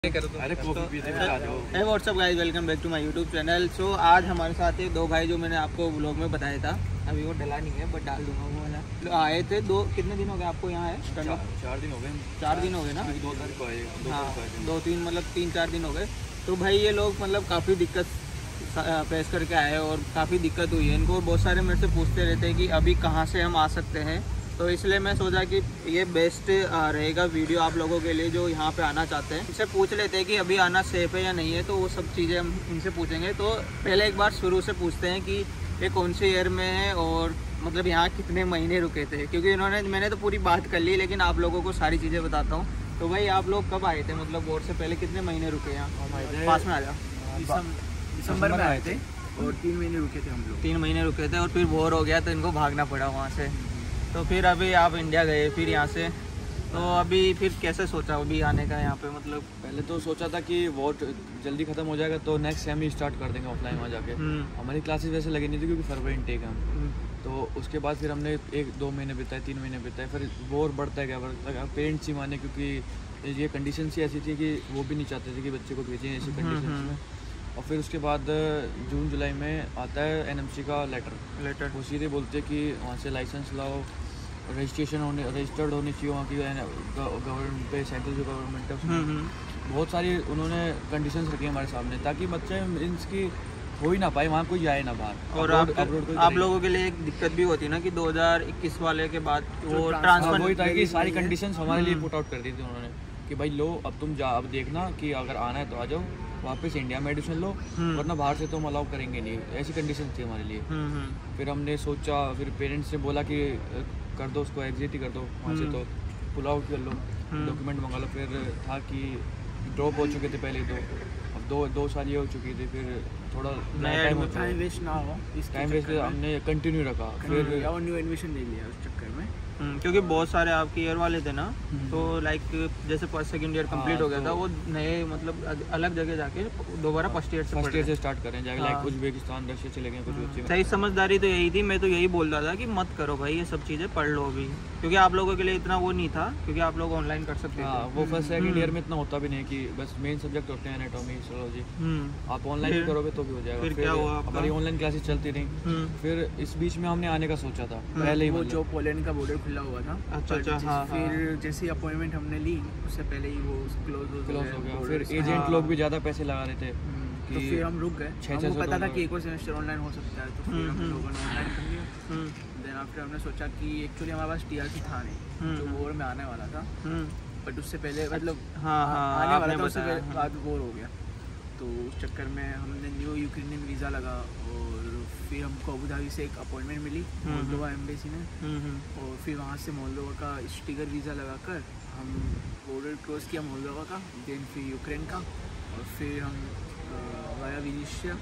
WhatsApp guys, welcome back to my YouTube channel. So आज हमारे साथ ये दो भाई जो मैंने आपको व्लॉग में बताया था, अभी वो डला नहीं है बट डाल दूंगा वो वाला। आए थे कितने दिन हो गए आपको यहाँ है? 4 दिन हो गए। 4 दिन हो गए ना? 2 तारीख को आएगा। हाँ, 2-3 मतलब 3-4 दिन हो गए। तो भाई ये लोग मतलब काफ़ी दिक्कत फेस करके आए और काफ़ी दिक्कत हुई है इनको। बहुत सारे मेरे से पूछते रहते हैं कि अभी कहाँ से हम आ सकते हैं, तो इसलिए मैं सोचा कि ये बेस्ट रहेगा वीडियो आप लोगों के लिए जो यहाँ पे आना चाहते हैं। इनसे पूछ लेते हैं कि अभी आना सेफ है या नहीं है, तो वो सब चीज़ें हम इनसे पूछेंगे। तो पहले एक बार शुरू से पूछते हैं कि ये कौन से ईयर में है और मतलब यहाँ कितने महीने रुके थे, क्योंकि मैंने तो पूरी बात कर ली लेकिन आप लोगों को सारी चीज़ें बताता हूँ। तो भाई आप लोग कब आए थे, मतलब वोट से पहले कितने महीने रुके यहाँ? पास में आ जाओ। दिसंबर में आए थे और 3 महीने रुके थे हम लोग। 3 महीने रुके थे और फिर बोर हो गया तो इनको भागना पड़ा वहाँ से। तो फिर अभी आप इंडिया गए फिर यहाँ से, तो अभी फिर कैसे सोचा अभी आने का यहाँ पे? मतलब पहले तो सोचा था कि वोट जल्दी खत्म हो जाएगा तो नेक्स्ट सेम ही स्टार्ट कर देंगे ऑफलाइन वहाँ जाके। हमारी क्लासेस वैसे लगी नहीं थी क्योंकि फरवरी इनटेक हम। तो उसके बाद फिर हमने 1-2 महीने बिताए, 3 महीने बिताए, फिर बोर बढ़ता गया पेरेंट्स ही माने, क्योंकि ये कंडीशन ही ऐसी थी कि वो भी नहीं चाहते थे कि बच्चे को भेजें ऐसी कंडीशन में। और फिर उसके बाद जून जुलाई में आता है NMC का लेटर। वो सीधे बोलते हैं कि वहाँ से लाइसेंस लाओ, रजिस्टर्ड होनी चाहिए वहाँ की गवर्नमेंट पे, सेंट्रल जो गवर्नमेंट है उसमें। बहुत सारी उन्होंने कंडीशंस रखी हमारे सामने ताकि बच्चे इनकी हो ही ना पाए, वहाँ कोई जाए ना बाहर। और आप लोगों के लिए एक दिक्कत भी होती है ना कि 2021 वाले के बाद वो ट्रांसफर वही था कि सारी कंडीशंस हमारे लिए पुट आउट कर दी थी उन्होंने कि भाई लो अब तुम अब देखना कि अगर आना है तो आ जाओ, वापस इंडिया में एडमिशन लो, वरना बाहर से तो हम अलाउ करेंगे नहीं। ऐसी कंडीशन थी हमारे लिए। फिर हमने सोचा, फिर पेरेंट्स ने बोला कि कर दो उसको, एग्जिट ही कर दो वहाँ से, तो पुल आउट कर लो, डॉक्यूमेंट मंगा लो। फिर था कि ड्रॉप हो चुके थे पहले, तो अब 2 साल ये हो चुकी थी। फिर थोड़ा टाइम वेस्ट ना हो, टाइम वेस्ट हमने कंटिन्यू रखा। फिर न्यू एडमिशन ले लिया उस चक्कर में, क्योंकि बहुत सारे आपके ईयर वाले थे ना, तो लाइक जैसे सेकंड ईयर कंप्लीट हो गया था, वो नए मतलब अलग जगह जाके दोबारा फर्स्ट ईयर से स्टार्ट करें जाके, लाइक उज़्बेकिस्तान, रशिया चले गए कुछ बच्चे। सही समझदारी तो यही थी, मैं तो यही बोल रहा था कि मत करो भाई ये सब चीज़ें, पढ़ लो अभी, क्योंकि आप लोगों के लिए इतना वो नहीं था, क्योंकि आप लोग ऑनलाइन कर सकते थे। वो फर्स्ट सेकंड ईयर में इतना होता भी नहीं कि बस मेन सब्जेक्ट होते हैं एनाटॉमी, हिस्टोलॉजी, आप ऑनलाइन करोगे तो भी हो जाएगा। फिर क्या हुआ? हमारी ऑनलाइन क्लासेस चलती रही। फिर इस बीच में हमने आने का सोचा था पहले ही, वो जो पोलैंड का बॉर्डर खुला हुआ था। अच्छा। फिर जैसे अपॉइंटमेंट हमने ली उससे पहले ही वो क्लोज हो गया। फिर एजेंट लोग भी ज़्यादा पैसे लगा रहे थे, तो फिर हम रुक गए। हमको पता था कि एक और सेमेस्टर ऑनलाइन हो सकता है, तो फिर हम लोगों ने ऑनलाइन कर लिया। देन आफ्टर हमने सोचा कि एक्चुअली हमारे पास TRC था नहीं, जो वोर में आने वाला था, बट उससे पहले मतलब आने वाला था, उससे बाद वोर हो गया। तो उस चक्कर में हमने न्यू यूक्रेनियन वीज़ा लगा और फिर हमको अबू धाबी से एक अपॉइंटमेंट मिली मोल्डोवा एम्बेसी में, और फिर वहाँ से मोल्डोवा का स्टिकर वीज़ा लगाकर हम बॉर्डर क्रॉस किया मोल्डोवा का, देन फिर यूक्रेन का, और फिर हम वाया विनीशिया।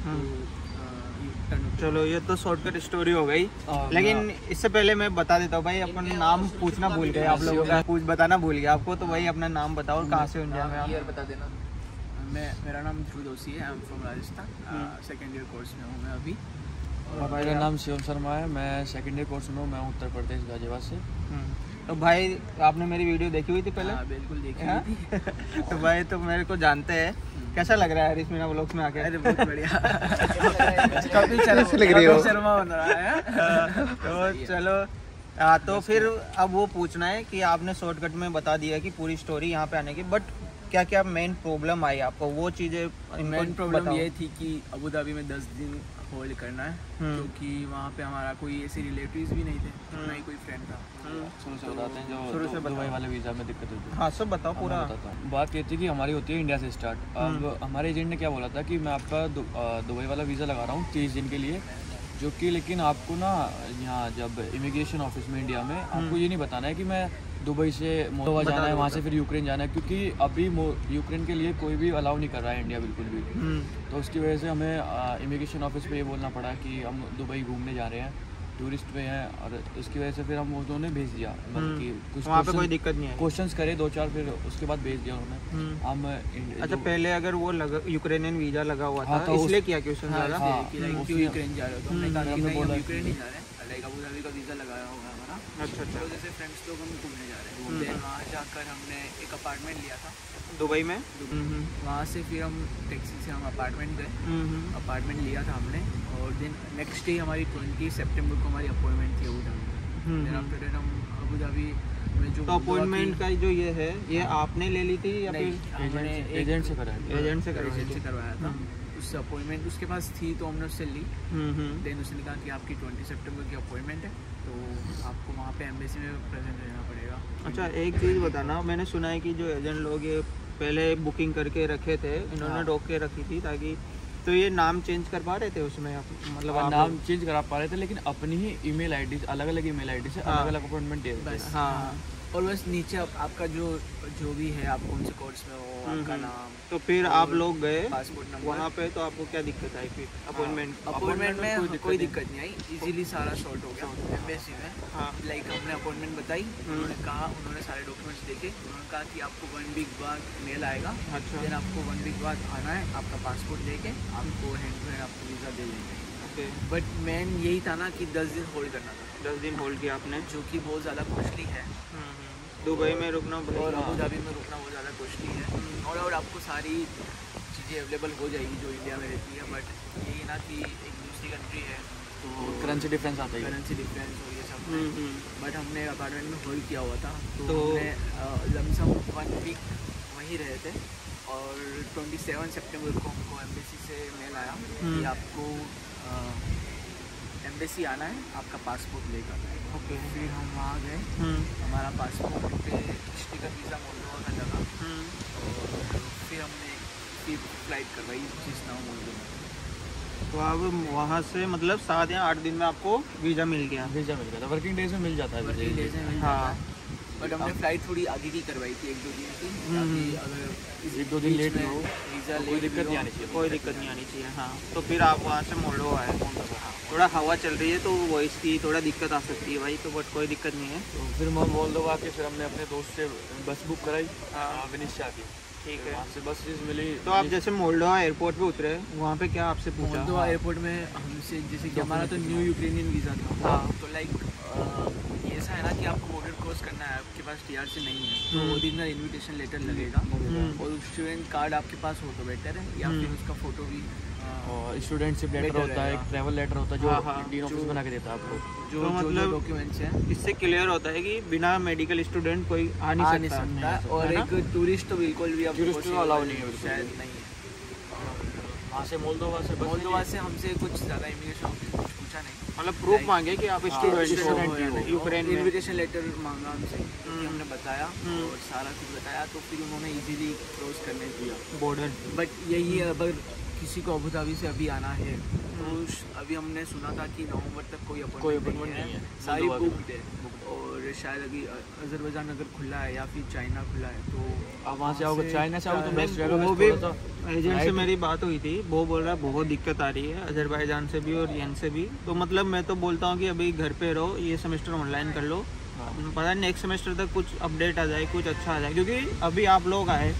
चलो ये तो शॉर्टकट स्टोरी हो गई, लेकिन इससे पहले मैं बता देता हूँ भाई, अपना नाम पूछना भूल गए आप लोगों का, कुछ बताना भूल गया आपको, तो भाई अपना नाम बताओ और कहाँ से इंडिया में आप? बता देना। मेरा नाम ध्रुव दोषी है, I am from Rajasthan, second year course में हूँ मैं अभी। मेरा नाम शिवम शर्मा है, मैं सेकेंड ईयर कोर्स में हूँ, मैं उत्तर प्रदेश गाजियाबाद से। तो भाई आपने मेरी वीडियो देखी हुई थी पहले? बिल्कुल देखी हुई थी। तो भाई तो मेरे को जानते हैं, कैसा लग रहा है हरीश मीना व्लॉग्स में आके? अरे बहुत बढ़िया। कपिल शर्मा बन रहा है। तो चलो तो फिर अब वो पूछना है कि आपने शॉर्टकट में बता दिया कि पूरी स्टोरी यहाँ पे आने की, बट क्या क्या मेन प्रॉब्लम आई आपको, वो चीज़ें? मेन प्रॉब्लम ये थी कि अबू धाबी में 10 दिन होल्ड करना है, क्योंकि वहाँ पे हमारा कोई ऐसे रिलेटिव्स भी नहीं थे, ना ही कोई फ्रेंड था। शुरू से बताते हैं, जो दुबई वाले वीज़ा में दिक्कत होती है। हाँ सब बताओ पूरा। बात ये थी कि हमारी होती है इंडिया से स्टार्ट। अब हमारे एजेंट ने क्या बोला था कि मैं आपका दुबई वाला वीज़ा लगा रहा हूँ 30 दिन के लिए, जो कि लेकिन आपको ना यहाँ जब इमिग्रेशन ऑफिस में इंडिया में आपको ये नहीं बताना है कि मैं दुबई से मोल्डोवा जाना है, वहाँ से फिर यूक्रेन जाना है, क्योंकि अभी यूक्रेन के लिए कोई भी अलाउ नहीं कर रहा है इंडिया बिल्कुल भी। तो उसकी वजह से हमें इमिग्रेशन ऑफिस पे ये बोलना पड़ा कि हम दुबई घूमने जा रहे हैं, टूरिस्ट पे हैं, और इसकी वजह से फिर हम उन्होंने भेज दिया, मतलब कि कुछ वहाँ पे कोई दिक्कत नहीं है, क्वेश्चंस करे 2-4, फिर उसके बाद भेज दिया उन्होंने। हम अच्छा पहले अगर वो यूक्रेनियन वीज़ा लगा हुआ था, इसलिए क्या क्वेश्चन यूक्रेन जा रहे हो, तो हमने कहा यूक्रेन नहीं जा रहे, लाइक अबू धाबी का वीज़ा लगाया हुआ है हमारा। अच्छा। तो जैसे फ्रेंड्स लोग हम घूमने जा रहे हैं, देन वहाँ जाकर हमने एक अपार्टमेंट लिया था दुबई में। वहाँ से फिर हम टैक्सी से हम अपार्टमेंट गए, अपार्टमेंट लिया था हमने, और दिन नेक्स्ट डे हमारी 20 सितंबर को हमारी अपॉइंटमेंट थी Abu Dhabi. Then after that हम अबू धाबी में जो तो अपॉइंटमेंट का जो ये है ये आपने ले ली थी या फिर हमने एजेंट से कराया? एजेंट से करवाया था। उस अपॉइंटमेंट उसके पास थी तो हमने उससे ली। देन उसने कहा कि आपकी 20 सितंबर की अपॉइंटमेंट है, तो आपको वहाँ पे एम्बेसी में प्रेजेंट रहना पड़ेगा। अच्छा, एक चीज़ बताना, मैंने सुना है कि जो एजेंट लोग ये पहले बुकिंग करके रखे थे, इन्होंने रोक के रखी थी ताकि, तो ये नाम चेंज कर पा रहे थे उसमें मतलब आप नाम चेंज करा पा रहे थे, लेकिन अपनी ही ईमेल आईडी अलग अलग ईमेल आईडी से अलग अलग अपॉइंटमेंट दे रहे थे। हाँ, और बस नीचे आपका जो भी है, आप कौन से कोर्स में हो, आपका नाम। तो फिर आप लोग गए पासपोर्ट नंबर वहाँ पे, तो आपको क्या दिक्कत आई फिर अपॉइंटमेंट में? कोई दिक्कत नहीं आई, इजीली सारा सॉर्ट हो गया एम्बेसी में। हाँ, लाइक हमने अपॉइंटमेंट बताई, उन्होंने सारे डॉक्यूमेंट्स देखे, उन्होंने कहा कि आपको 1 वीक बाद मेल आएगा। अच्छा। देन आपको 1 वीक बाद आना है, आपका पासपोर्ट लेके आपको हैंड टू हैंड आपको वीज़ा दे देंगे। ओके। बट मेन यही था ना कि 10 दिन होल्ड करना था। 10 दिन होल्ड किया आपने, जो कि बहुत ज़्यादा कॉस्टली है। दुबई में रुकना और अबू धाबी में रुकना बहुत ज़्यादा कॉस्टली है। और आपको सारी चीज़ें अवेलेबल हो जाएगी जो इंडिया में रहती है, बट यही ना कि एक दूसरी कंट्री है तो करेंसी डिफरेंस आता है, करेंसी डिफरेंस और ये सब। बट हमने अपार्टमेंट में होल्ड किया हुआ था, तो हमने लमसम 1 वीक वहीं रहे थे। और 27 सितंबर को हमको एम्बेसी से मेल आया कि आपको एम्बेसी आना है, आपका पासपोर्ट लेकर। ओके। फिर हम वहाँ गए, हमारा पासपोर्ट पे स्टिकर वीज़ा मोल्डोवा का लगा, और फिर हमने फ्लाइट करवाई चिस्नाउ मोल्डोवा। तो अब वहाँ से मतलब 7 या 8 दिन में आपको वीज़ा मिल गया? वीज़ा मिल गया था, वर्किंग डेज में मिल जाता है। वर्किंग डेज में मिल जाता है, बट हमने फ्लाइट थोड़ी आगे की करवाई थी, 1-2 दिन की, ताकि अगर 1-2 दिन लेट में हो वीज़ा कोई दिक्कत नहीं आनी चाहिए। कोई दिक्कत नहीं आनी चाहिए। हाँ, तो फिर आप वहाँ से मोल्डोवा आए। थोड़ा हवा चल रही है तो वॉइस की थोड़ा दिक्कत आ सकती है भाई, तो बट कोई दिक्कत नहीं है। तो फिर हम मोल्डोवा के फिर हमने अपने दोस्त से बस बुक कराई, विनिशा की। ठीक है, वहाँ से बस मिली। तो आप जैसे मोल्डोवा एयरपोर्ट पे उतरे, वहाँ पे क्या आपसे पूछा? मोल्डोवा एयरपोर्ट में हमसे, जैसे कि हमारा तो न्यू यूक्रेनियन वीज़ा था। हाँ। तो लाइक ऐसा है ना कि आपको बॉर्डर क्रॉस करना है, आपके पास TRC नहीं है, तो ओरिजिनल इन्विटेशन लेटर लगेगा, और स्टूडेंट कार्ड आपके पास हो तो बेटर है, या फिर उसका फ़ोटो भी। और स्टूडेंटशिप लेटर होता है, एक ट्रैवल लेटर होता है जो इंडियन ऑफिस बना के देता है आपको, जो मतलब डॉक्यूमेंट्स हैं। इससे क्लियर होता है कि बिना मेडिकल स्टूडेंट कोई आ नहीं सकता। और एक टूरिस्ट तो बिल्कुल भी टूरिस्ट को अलाउ नहीं है, बिल्कुल शायद नहीं है। वहाँ से मोल्डोवा से हमसे कुछ ज़्यादा इमिग्रेशन ऑफिस कुछ पूछा नहीं, मतलब प्रूफ मांगे कि आप स्टूडेंट हो, यूक्रेन में। इन्विटेशन लेटर मांगा हमसे, हमने बताया और सारा कुछ बताया, तो फिर उन्होंने इजीली क्रॉस करने दिया बॉर्डर। बट यही है, अगर किसी को अबू धाबी से अभी आना है तो अभी हमने सुना था कि नवंबर तक कोई अपॉइंटमेंट नहीं है, सारी बुकड है। और शायद अभी अजरबैजान अगर खुला है या फिर चाइना खुला है, तो आप वहाँ से आओगे, चाइना से आओगे तो बेस्ट रहेगा। वो भी एजेंट से मेरी बात हुई थी, वो बोल रहा है बहुत दिक्कत आ रही है अजरबैजान से भी और यन से भी। तो मतलब मैं तो बोलता हूँ कि अभी घर पे रहो, ये सेमेस्टर ऑनलाइन कर लो, पता नहीं नेक्स्ट सेमेस्टर तक कुछ अपडेट आ जाए, कुछ अच्छा आ जाए। क्योंकि अभी आप लोग आए,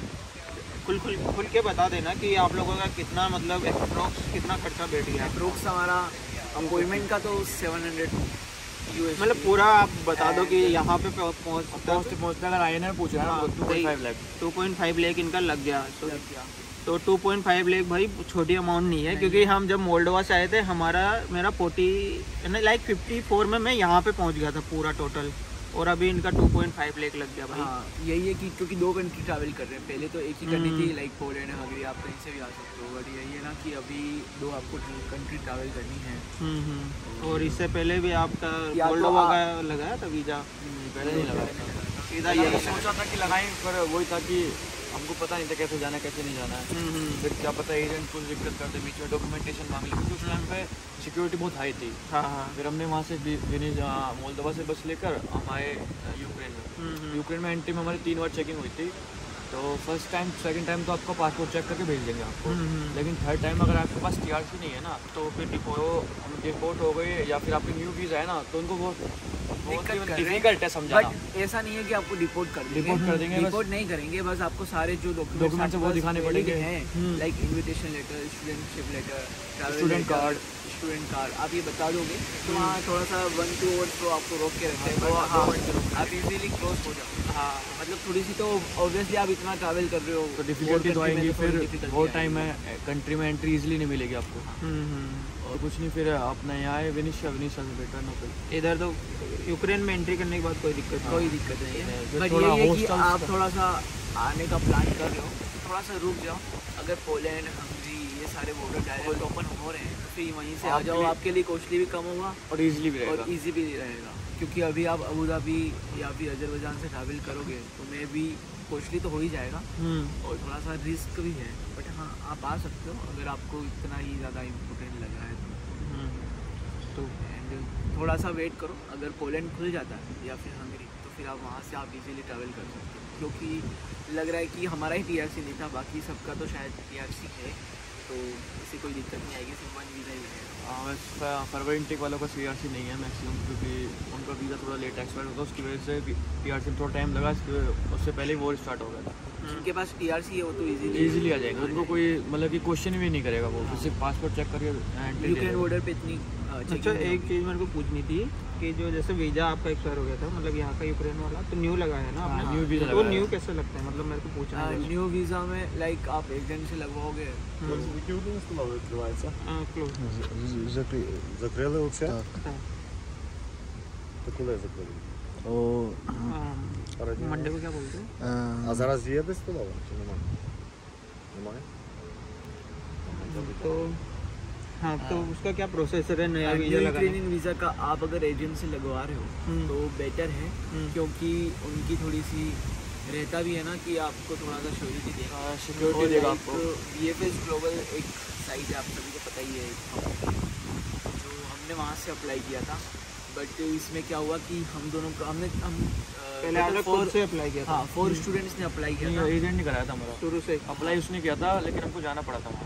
खुल के बता देना कि आप लोगों का कितना मतलब अप्रोक्स कितना खर्चा बैठ गया। अप्रोक्स हमारा अपॉइंटमेंट का तो 700 US, मतलब पूरा आप बता दो कि यहाँ पे पहुँचते अगर INR पूछ रहा है 2.5 लाख 2.5 लाख इनका लग गया। तो 2.5 लाख भाई छोटी अमाउंट नहीं है, क्योंकि हम जब मोल्डोवा से आए थे मेरा 54 में मैं यहाँ पे पहुँच गया था पूरा टोटल, और अभी इनका 2.5 लाख लग गया भाई। हाँ, यही है कि क्योंकि 2 कंट्री ट्रैवल कर रहे हैं, पहले तो एक ही करनी थी, लाइक पोलैंड है, हंगरी, आप कहीं से भी आ सकते हो, बट यही है ना कि अभी 2 आपको कंट्री ट्रैवल करनी है। और इससे पहले भी आपका मोल्डोवा का लगाया था वीज़ा? पहले नहीं लगाया था, सीधा ये सोचा था कि लगाएं, पर वही था कि हमको पता नहीं था कैसे जाना है कैसे नहीं जाना है। फिर क्या पता एजेंट कुछ दिक्कत करते, बीच में डॉक्यूमेंटेशन मांग ली, क्योंकि उस टाइम पे सिक्योरिटी बहुत हाई थी। हाँ। फिर हमने वहाँ से मोल्डोवा से बस लेकर हम आए यूक्रेन में। यूक्रेन में एंट्री में हमारी 3 बार चेकिंग हुई थी। तो फर्स्ट टाइम, सेकंड टाइम तो आपका पासपोर्ट चेक करके भेज देंगे आपको, लेकिन थर्ड टाइम अगर आपके पास TRC नहीं है ना, तो फिर डिपोर्ट हो गई, या फिर आपकी न्यू वीज़ा है ना, तो उनको वो दिक्कत कर डिफिकल्ट है समझाना। बट ऐसा नहीं है कि आपको डिपोर्ट कर देंगे, डिपोर्ट नहीं करेंगे, बस आपको सारे जो डॉक्यूमेंट्स वो दिखाने पड़ेंगे हैं, like invitation letter, studentship letter, student card, आप ये बता दोगे तो वहाँ थोड़ा सा 1-2 आवर्स तो आपको रोक के रखते हैं, आप इजीली क्रॉस हो जाओ। हाँ, मतलब थोड़ी सी तो ऑब्वियसली आप इतना ट्रैवल कर रहे हो तो डिफिकल्टी तो आएंगी, फिर वो टाइम है कंट्री में एंट्री इजीली नहीं मिलेगी आपको, और कुछ नहीं, फिर अपना यहाँ है विनिशा से बेटर ना फिर इधर तो यूक्रेन में एंट्री करने के बाद कोई दिक्कत नहीं है। बट ये है कि आप थोड़ा सा आने का प्लान कर रहे हो, थोड़ा सा रुक जाओ। अगर पोलैंड, हंगरी ये सारे बॉर्डर डायरेक्ट ओपन हो रहे हैं तो फिर वहीं से आ जाओ, आपके लिए कॉस्टली भी कम होगा और ईजिली भी रहेगा, क्योंकि अभी आप अबू धाबी या फिर अजरबैजान से ट्रैवल करोगे तो मैं भी कॉस्टली तो हो ही जाएगा और थोड़ा सा रिस्क भी है। बट हाँ, आप आ सकते हो अगर आपको इतना ही ज़्यादा इम्पोर्टेंट लग रहा है तो एंड थोड़ा सा वेट करो। अगर पोलैंड खुल जाता है या फिर हंगरी तो फिर आप वहाँ से आप इजीली ट्रैवल कर सकते हो, क्योंकि लग रहा है कि हमारा ही TRC नहीं था, बाकी सबका तो शायद TRC है, तो इससे कोई दिक्कत नहीं आएगी, सिर्फ 1 वीज़ा ही है। फॉरवर्ड इंटेक वालों का CRC नहीं है मैक्सिमम, क्योंकि उनका वीज़ा थोड़ा लेट एक्सपायर होता है, उसकी वजह से TRC में थोड़ा टाइम लगा, उससे पहले ही वॉर स्टार्ट हो गया था। जिनके पास TRC है वो तो इजीली आ जाएगा, उनको कोई मतलब कि क्वेश्चन भी नहीं करेगा, वो सिर्फ पासपोर्ट चेक करके यूक्रेन बॉर्डर पे इतनी। अच्छा, एक चीज़ मेरे को पूछनी थी कि जो जैसे वीज़ा आपका एक्सपायर हो गया था, मतलब यहाँ का यूक्रेन वाला, तो न्यू लगा है ना आपने? न्यू वीज़ा तो न्यू कैसे लगता है, मतलब मेरे को पूछना है। न्यू वीज़ा में लाइक आप एजेंट से लगवाओगे Закрили вообще? Так. То коли закрили? मंडे को क्या बोलते हैं? А зараз є десь столова чи немає? Немає? तो हाँ, तो उसका क्या प्रोसेसर है नया वीज़ा लगाने? यूक्रेनियन वीज़ा का आप अगर एजेंट से लगवा रहे हो तो बेटर है, क्योंकि उनकी थोड़ी सी रहता भी है ना कि आपको थोड़ा सा श्योरिटी देगा, सिक्योरिटी देगा आपको। VFS ग्लोबल एक साइट है, आप सभी को पता ही है, जो हमने वहाँ से अप्लाई किया था। बट इसमें क्या हुआ कि हम दोनों का पहले आपने खुद से अप्लाई किया था? हाँ, 4 स्टूडेंट्स ने अप्लाई किया था। एजेंट नहीं कराया था हमारा शुरू से अप्लाई, उसने किया था, लेकिन हमको जाना पड़ा था।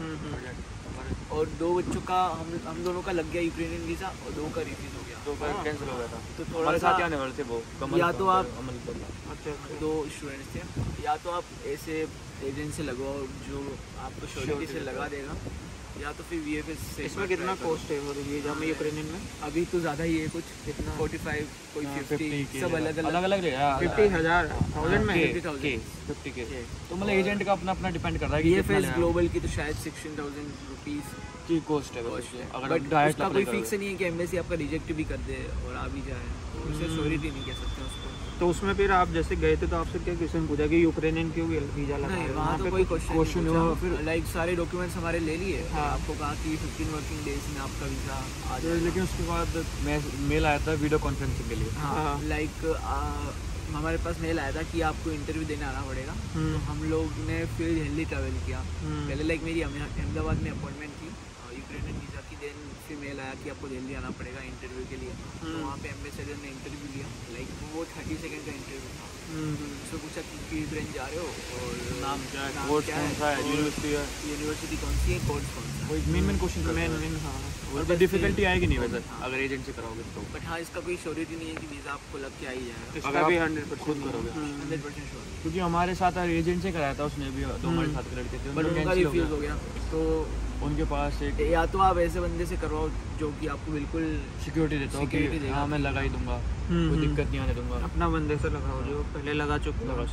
और 2 बच्चों का हम दोनों का लग गया यूक्रेनियन वीज़ा और 2 का रिफ्यूज़ हो गया, 2 का कैंसिल हो गया था। तो थोड़ा सा आने वाले थे वो कमल, या तो आप अच्छा 2 स्टूडेंट्स थे, या तो आप ऐसे एजेंट से लगवाओ जो आपको श्योरिटी से लगा देगा, या तो फिर VFS से। इसमें कितना कॉस्ट है वीज़ा में यूक्रेनियन में? अभी तो ज़्यादा ही है, कुछ कितना 45 कोई 50 सब अलग अलग 50,000 में 50K। तो मतलब एजेंट का अपना अपना डिपेंड कर रहा है कि VFS ग्लोबल की तो शायद 16,000 रुपीज़ की कॉस्ट है। अगर डायरेक्ट उसका कोई फिक्स नहीं है कि एम्बेसी आपका रिजेक्ट भी कर दे और आ भी जाए, तो उसे श्योरिटी नहीं कह सकते उसको। तो उसमें फिर आप जैसे गए थे तो आपसे क्या क्वेश्चन पूछा कि यूक्रेनियन क्यों वीज़ा लगा? नहीं, वहाँ तो कोई क्वेश्चन नहीं हुआ। फिर लाइक सारे डॉक्यूमेंट्स हमारे ले लिए। हाँ, आपको कहा कि 15 वर्किंग डेज में आपका वीज़ा आ जाए, लेकिन उसके बाद मेल आया था वीडियो कॉन्फ्रेंसिंग के लिए। हाँ, लाइक हमारे पास मेल आया था कि आपको इंटरव्यू देने आना पड़ेगा। तो हम लोग ने फिर दिल्ली ट्रैवल किया। पहले लाइक मेरी अहमदाबाद में अपॉइंटमेंट थी यूक्रेनियन वीज़ा की, देन फिर मेल आया कि आपको दिल्ली आना पड़ेगा इंटरव्यू के लिए। तो वहाँ पे एम्बेसडर ने इंटरव्यू लिया, लाइक वो 30 सेकंड का इंटरव्यू था। उससे पूछा कि यूक्रेन जा रहे हो और नाम क्या है, कोर्स कौन सा है, यूनिवर्सिटी कौन सी है, कोर्स कौन सा है, वही मेन क्वेश्चन मेन। हाँ, और डिफिकल्टी आएगी नहीं वैसे अगर एजेंट से कराओगे तो। बट हाँ, इसका कोई श्योरिटी नहीं है कि वीज़ा आपको लग के आ ही जाएगा, इसका भी 100% खुद करोगे 100% श्योर। क्योंकि हमारे साथ एजेंट से कराया था उसने भी, 2 हमारे साथ के लड़के थे, बट उनका रिफ्यूज़ हो गया। तो उनके पास एक या तो आप ऐसे बंदे से करवाओ जो कि आपको बिल्कुल सिक्योरिटी देता हो कि हाँ मैं लगा ही दूंगा, कोई दिक्कत नहीं आने दूंगा। अपना बंदे से लगाओ जो पहले लगा चुके हो।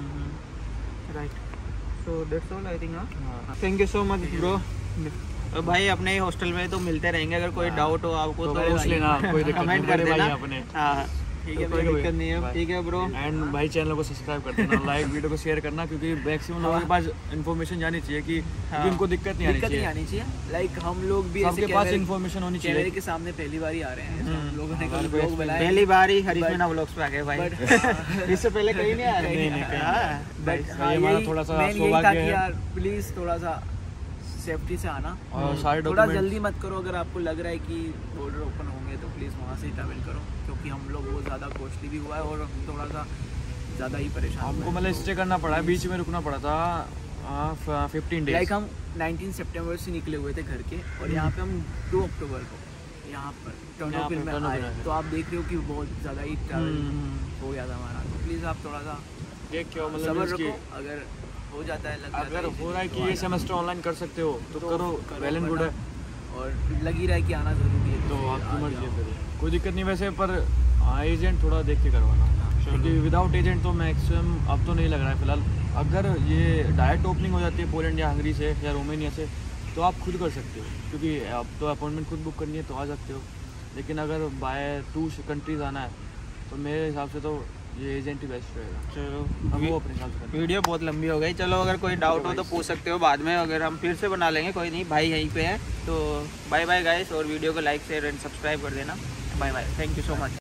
Right, so that's all I think. हाँ, thank you so much bro. भाई अपने ही हॉस्टल में तो मिलते रहेंगे, अगर कोई डाउट हो आपको तो पूछ लेना, कोई कमेंट कर देना अपने। हाँ ठीक है, कोई दिक्कत नहीं है। ठीक है ब्रो, एंड भाई चैनल को सब्सक्राइब कर देना, लाइक वीडियो को शेयर करना, क्योंकि मैक्सिमम लोगों के पास इन्फॉर्मेशन जानी चाहिए कि उनको दिक्कत नहीं आनी चाहिए। लाइक हम लोग भी सबके पास इन्फॉर्मेशन होनी चाहिए। कैमरे के सामने पहली बार ही आ रहे हैं, हम लोगों ने कल ब्लॉग बनाया, पहली बार ही हरीश मीना व्लॉग्स पे आ गए भाई। इससे पहले कहीं नहीं आ रहे। नहीं, हमारा थोड़ा सा सौभाग्य है यार, प्लीज थोड़ा सा सेफ्टी से आना और सारे थोड़ा जल्दी मत करो। अगर आपको लग रहा है कि बॉर्डर ओपन होंगे तो प्लीज़ वहाँ से ही ट्रैवल करो, क्योंकि हम लोग बहुत ज़्यादा कॉस्टली भी हुआ है और हम थोड़ा सा ज़्यादा ही परेशान हमको मतलब स्टे करना पड़ा है, बीच में रुकना पड़ा था 15 डेज। लाइक हम 19 सितंबर से निकले हुए थे घर के और यहाँ पे हम 2 अक्टूबर को यहाँ पर टर्नोपिल में आए, तो आप देख रहे हो कि बहुत ज़्यादा ही ट्रैवल हो गया था हमारा। तो प्लीज़ आप थोड़ा सा देख के मतलब सब्र रखो, अगर हो जाता है अगर हो रहा है कि ये सेमेस्टर ऑनलाइन कर सकते हो तो करो, वेल एंड गुड है। और लग ही रहा है कि आना ज़रूरी है तो आपकी मर्जी है, फिर कोई दिक्कत नहीं वैसे, पर एजेंट थोड़ा देख के करवाना, क्योंकि विदाउट एजेंट तो मैक्सिमम अब तो नहीं लग रहा है फिलहाल। अगर ये डायरेक्ट ओपनिंग हो जाती है पोलैंड या हंगरी से या रोमानिया से तो आप खुद कर सकते हो, क्योंकि अब तो अपॉइंटमेंट खुद बुक करनी है तो आ सकते हो। लेकिन अगर बाय 2 कंट्रीज़ आना है तो मेरे हिसाब से तो ये एजेंट ही बेस्ट रहेगा। चलो अब वो अपने हिसाब से वीडियो बहुत लंबी हो गई, चलो अगर कोई डाउट हो तो पूछ सकते हो बाद में, अगर हम फिर से बना लेंगे, कोई नहीं, भाई यहीं पे है। तो बाय बाय गाइस, और वीडियो को लाइक शेयर एंड सब्सक्राइब कर देना। Bye bye, thank you so much.